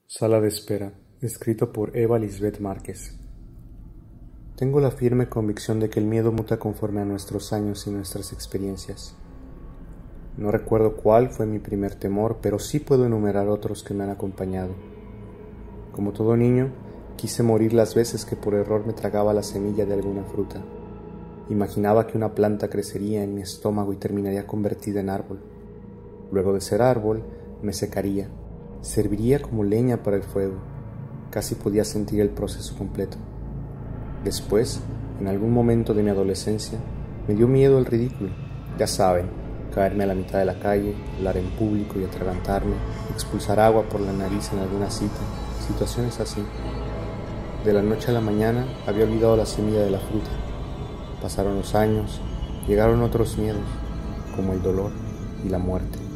Sala de espera, escrito por Eva Lisbeth Márquez. Tengo la firme convicción de que el miedo muta conforme a nuestros años y nuestras experiencias. No recuerdo cuál fue mi primer temor, pero sí puedo enumerar otros que me han acompañado. Como todo niño, quise morir las veces que por error me tragaba la semilla de alguna fruta. Imaginaba que una planta crecería en mi estómago y terminaría convertida en árbol. Luego de ser árbol, me secaría. Serviría como leña para el fuego. Casi podía sentir el proceso completo. Después, en algún momento de mi adolescencia, me dio miedo el ridículo. Ya saben, caerme a la mitad de la calle, hablar en público y atragantarme, expulsar agua por la nariz en alguna cita, situaciones así. De la noche a la mañana había olvidado la semilla de la fruta. Pasaron los años, llegaron otros miedos, como el dolor y la muerte.